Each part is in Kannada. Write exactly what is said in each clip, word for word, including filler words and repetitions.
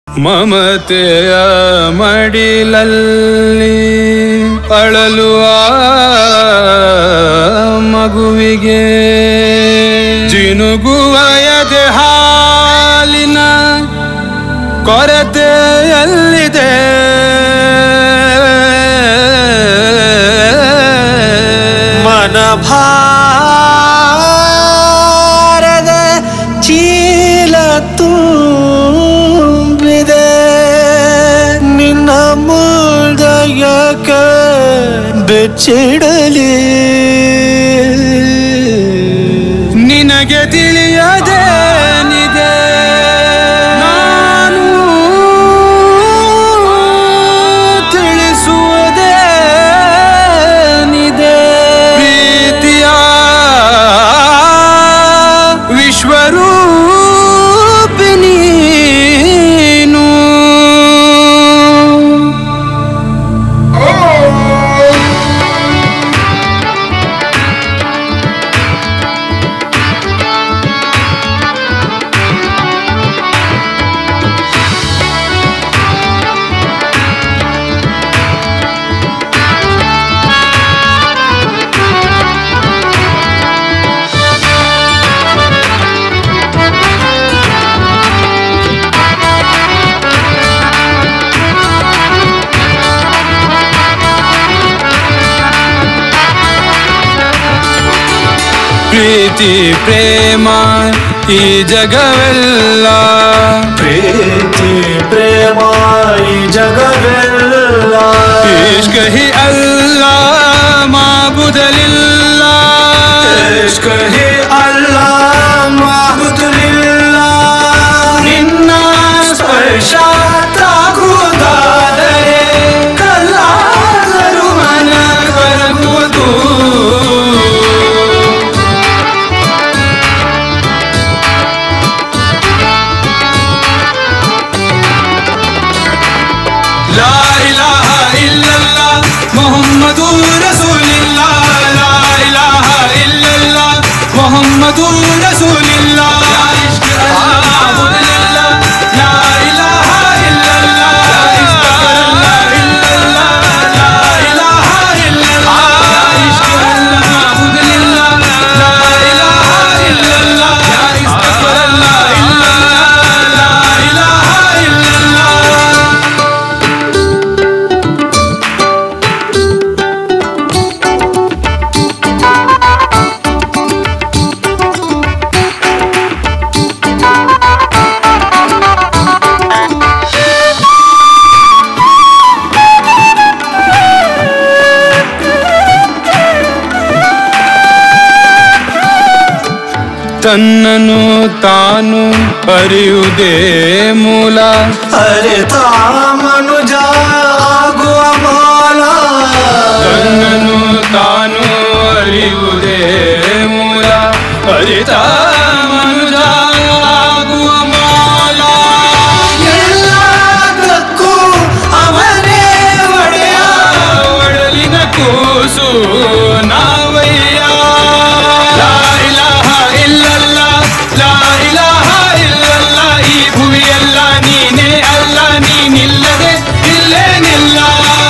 ಮಮತೆಯ ಮಡಿಲಲ್ಲಿ ಅಳಲುವ ಮಗುವಿಗೆ ಜಿನುಗುವ ಎದೆ ಹಾಲಿನ ಕೊರತೆಯಲ್ಲಿದೆ. ಮನಭಾರದ ಚೀಲ ತುಂಬಿದೆ ನಿನ್ನ ಮುಲ್ದಯಕ್ಕೆ ಬೆಚ್ಚಿಡಲಿ. ನಿನಗೆ ತಿಳಿಯದೇನಿದೆ ನಾನು ತಿಳಿಸುವುದೇನಿದೆ. ಪ್ರೀತಿಯ ವಿಶ್ವರೂಪಿಣಿ ನೀನು. ಪ್ರೀತಿ ಪ್ರೇಮ ಈ ಜಗವೆಲ್ಲ, ಪ್ರೀತಿ ಪ್ರೇಮ ಈ ಜಗವೆಲ್ಲ, ಇಷ್ಕ ಹಿ ಅಲ್ಲ ಮಾಬುದಲಿಲ್ಲ, ಇಷ್ಕ ಹಿ ಅಲ್ಲ ಮಾಬುದಲಿಲ್ಲ. ನಿನ್ನ ಸ್ಪರ್ಶ ತಾಗುವುದಾದರೆ ಕಲ್ಲಾದರೂ ಮನ ಕರಗುವುದು. ಲಾ ಇಲಾಹ ಇಲ್ಲಲ್ಲಾಹ್ ಮುಹಮ್ಮದುರ್ ರಸೂಲಿಲ್ಲಾಹ್, ಲಾ ಇಲಾಹ ಇಲ್ಲಲ್ಲಾಹ್ ಮುಹಮ್ಮದುರ್ ರಸೂಲಿಲ್ಲಾಹ್. ಲಾ ಇಲಾಹ ಇಲ್ಲಲ್ಲಾಹ್ ಇಸ್ತಗಫಿರುಲ್ಲಾಹ್ ಇಲ್ಲಲ್ಲಾಹ್, ಲಾ ಇಲಾಹ ಇಲ್ಲಲ್ಲಾಹ್ ಇಷ್ಟಗಫಿರುಲ್ಲಾಹ್, ಲಾ ಇಲಾಹ ಇಲ್ಲಲ್ಲಾಹ್ ಇಸ್ತಗಫಿರುಲ್ಲಾಹ್ ಇಲ್ಲಲ್ಲಾಹ್, ಲಾ ಇಲಾಹ ಇಲ್ಲಲ್ಲಾಹ್. ತನ್ನನು ತಾನು ಅರಿಯುವುದೇ ಮೂಲ, ಅರಿತ ಮನುಜ ಆಗುವ ಮೂಲ. ತನ್ನನು ತಾನು ಅರಿಯುವುದೇ ಮೂಲ, ಅರಿತ ಮನುಜ ಆಗುವ ಮೂಲ. ಎಲ್ಲದಕ್ಕೂ ಅವನೇ ಒಡೆಯ, ಒಡಲಿನ ಕೂಸು ನಾವಯ್ಯ. ಲಾ ಇಲಾಹ ಇಲ್ಲಲ್ಲಾಹ್, ಲಾ ಇಲಾಹ ಇಲ್ಲಲ್ಲಾಹ್ ಈ ಭುವಿಯೆಲ್ಲ ನೀನೇ ಅಲ್ಲ, ನೀನಿಲ್ಲದೆ ಇಲ್ಲೇನಿಲ್ಲ.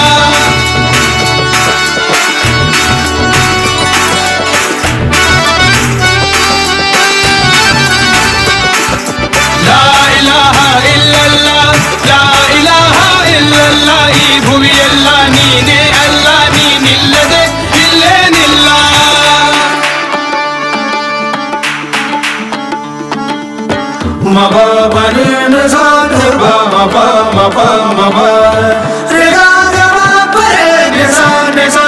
ಲಾ ಇಲಾಹ ಇಲ್ಲಲ್ಲಾಹ್, ಲಾ ಇಲಾಹ ಇಲ್ಲಲ್ಲಾಹ್ ಈ ಭುವಿಯೆಲ್ಲ ನೀನೇ ಅಲ್ಲ, ನೀನಿಲ್ಲದೆ ಇಲ್ಲೇನಿಲ್ಲ. ಮಬ ಬರೇನ ಸಾಧ ಬ ಮಬ ಮಬ ಮಬ ರೆ ಗ ಗ ಮ ಪ ರೆ ನೆ ಸಾ ನೆ ಸಾ